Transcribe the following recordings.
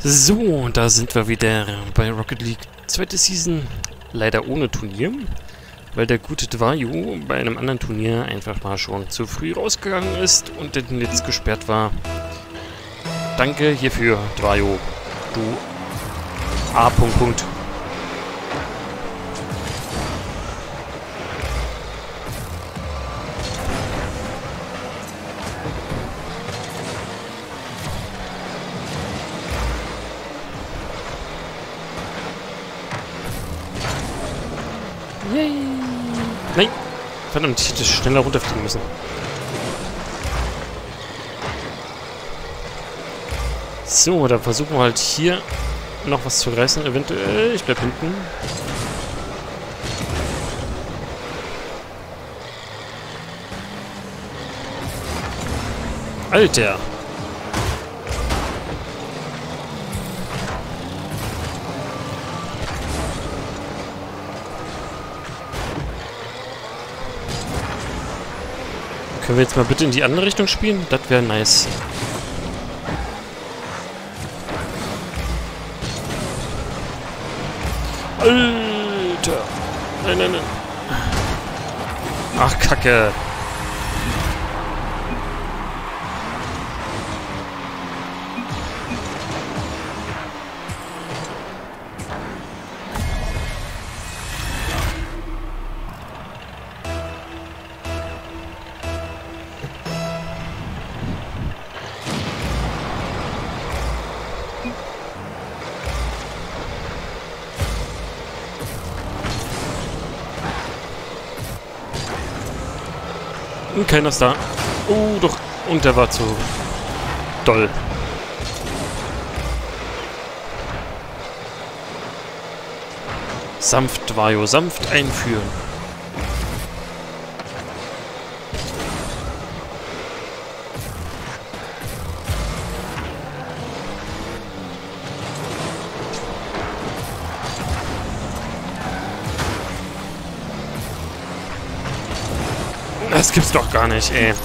So, und da sind wir wieder bei Rocket League. Zweite Season, leider ohne Turnier, weil der gute Dvayu bei einem anderen Turnier einfach mal schon zu früh rausgegangen ist und dann jetzt gesperrt war. Danke hierfür, Dvayu. Du A. Punkt. Yay! Nein! Verdammt, ich hätte schneller runterfliegen müssen. So, dann versuchen wir halt hier noch was zu reißen. Eventuell, ich bleib hinten. Alter! Können wir jetzt mal bitte in die andere Richtung spielen? Das wäre nice. Alter! Nein, nein, nein. Ach, Kacke. Und keiner ist da. Oh, doch. Und der war zu doll. Sanft, Dvayu, sanft einführen. Das gibt's doch gar nicht, ey.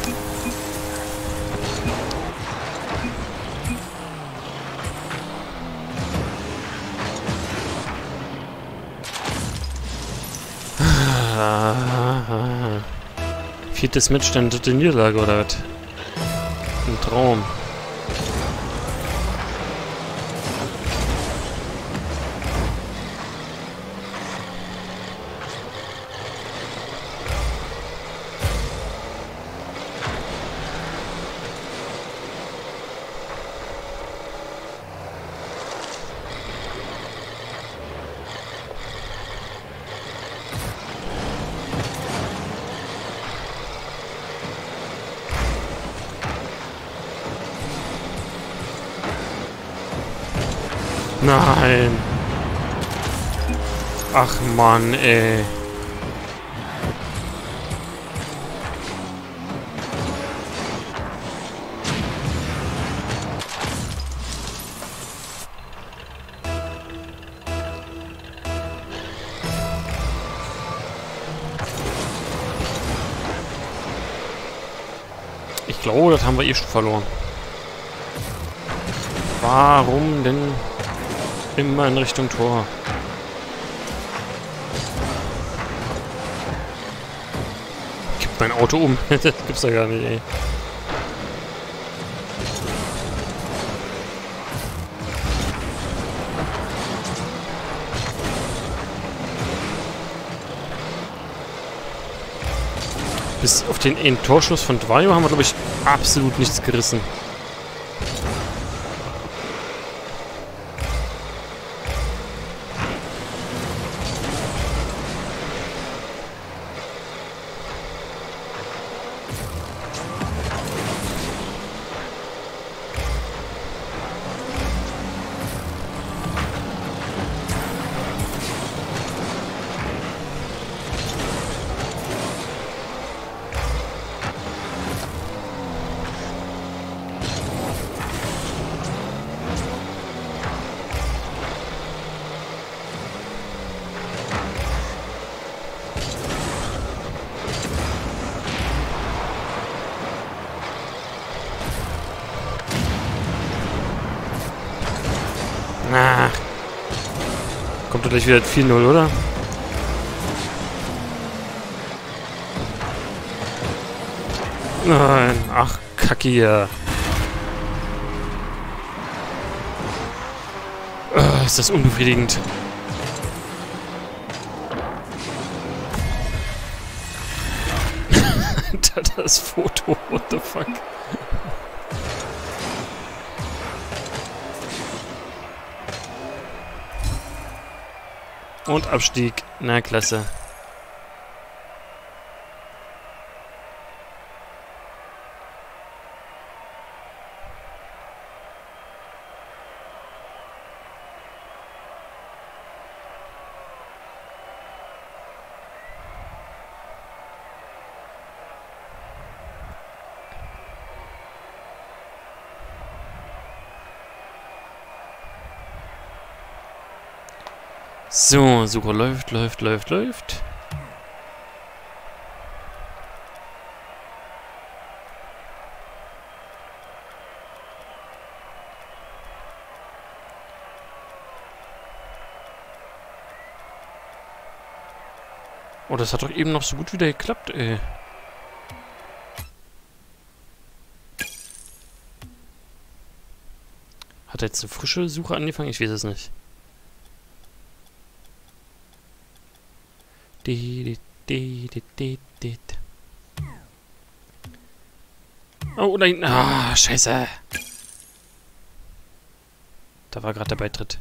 Viertes Match, dann dritte Niederlage, oder was? Ein Traum. Nein. Ach Mann, ey. Ich glaube, das haben wir eh schon verloren. Warum denn immer in Richtung Tor? Gib mein Auto um. Das gibt's ja gar nicht, ey. Bis auf den einen Torschuss von Dvayu haben wir, glaube ich, absolut nichts gerissen. Na. Kommt doch gleich wieder 4-0, oder? Nein. Ach, Kacke hier. Ist das unbefriedigend. Das Foto, what the fuck? Und Abstieg. Na, klasse. So, Suche läuft. Oh, das hat doch eben noch so gut wieder geklappt, ey. Hat er jetzt eine frische Suche angefangen? Ich weiß es nicht. Oh nein, ah, scheiße. Da war gerade der Beitritt.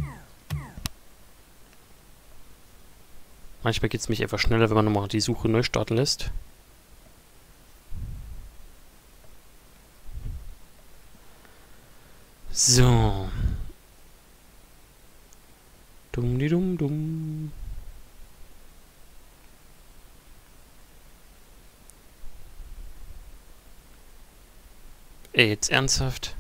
Manchmal geht es mich einfach schneller, wenn man nochmal die Suche neu starten lässt. So. Dumm. Ey, jetzt ernsthaft?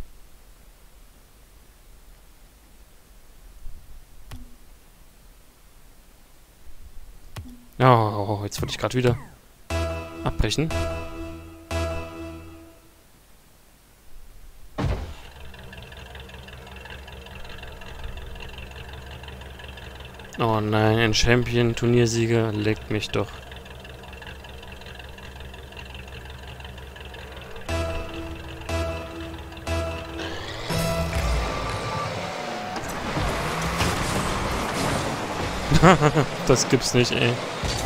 Oh, jetzt wollte ich gerade wieder abbrechen. Oh nein, ein Champion-Turniersieger leckt mich doch. Das gibt's nicht, ey.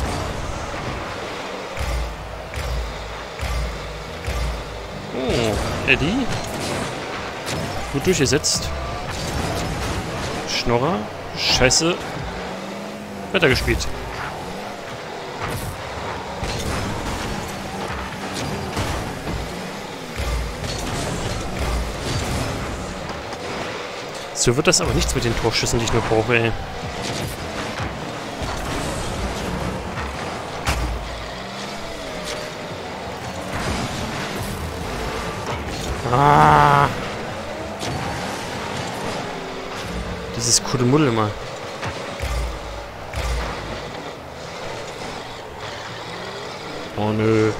Oh, Eddie. Gut durchgesetzt. Schnorrer. Scheiße. Weitergespielt. So wird das aber nichts mit den Torschüssen, die ich nur brauche, ey. Ah. Dieses Kuddelmuddel immer. Oh nö.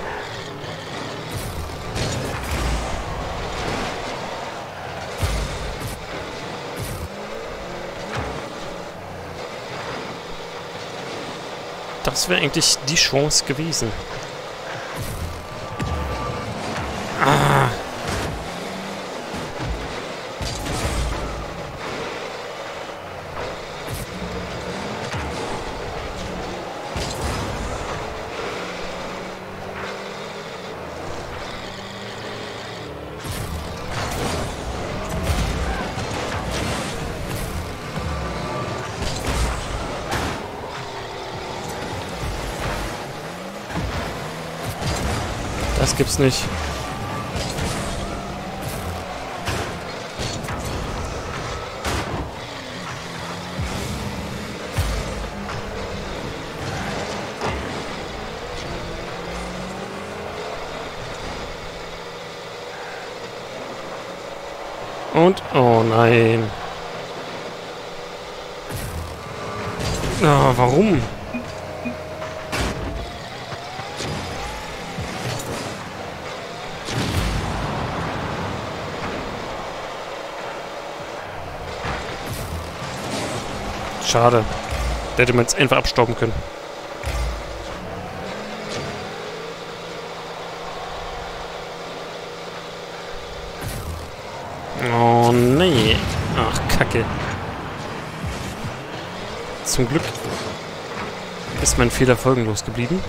Das wäre eigentlich die Chance gewesen. Ah. Das gibt's nicht. Und, oh nein. Ah, warum? Schade. Da hätte man es einfach abstauben können. Oh nee. Ach, Kacke. Zum Glück ist mein Fehler folgenlos geblieben.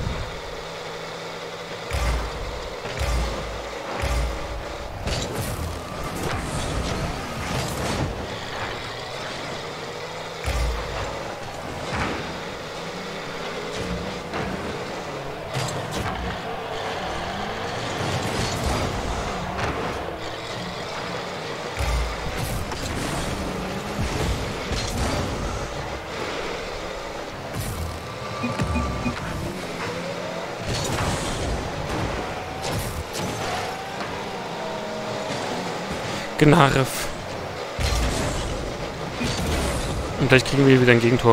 Gnarf. Und gleich kriegen wir wieder ein Gegentor.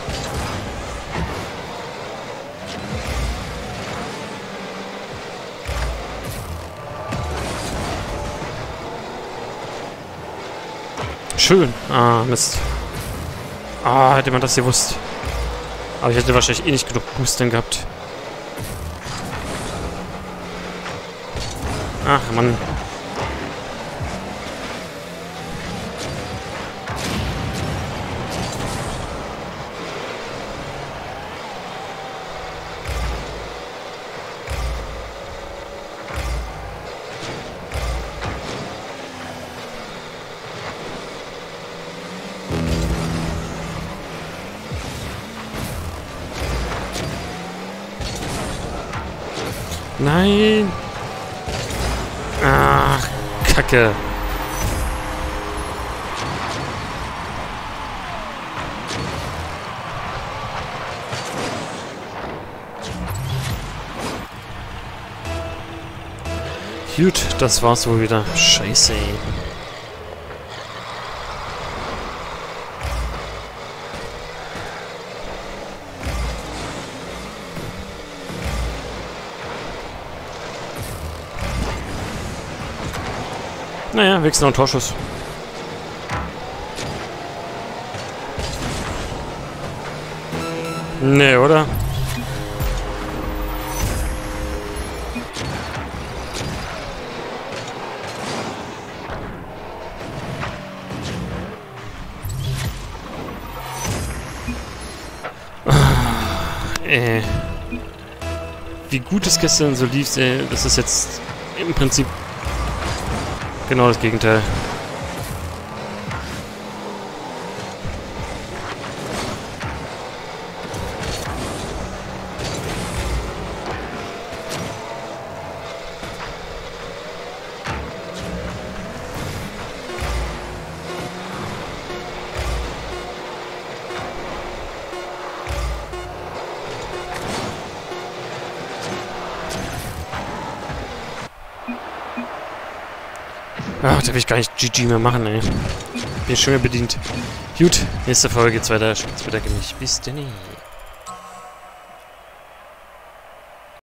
Schön. Ah, Mist. Ah, hätte man das gewusst. Aber ich hätte wahrscheinlich eh nicht genug Boostern gehabt. Ach, Mann. Nein! Ach, Kacke. Gut, das war's wohl wieder. Scheiße, ey. Naja, wenigstens noch ein Torschuss. Nee, oder? Wie gut es gestern so lief, das ist jetzt im Prinzip genau das Gegenteil. Ach, da will ich gar nicht GG mehr machen, ey. Bin schon mehr bedient. Gut, nächste Folge geht's weiter. Ich bedanke mich. Bis denn.